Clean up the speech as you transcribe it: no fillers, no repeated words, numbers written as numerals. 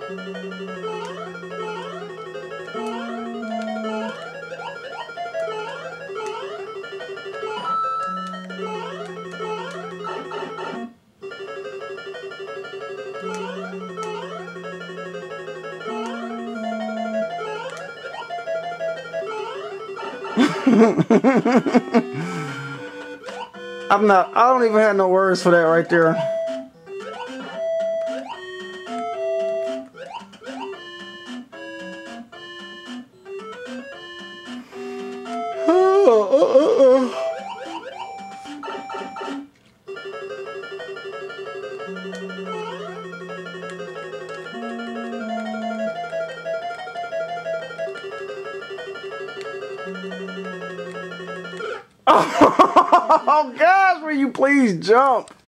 I don't even have no words for that right there. Oh gosh, will you please jump?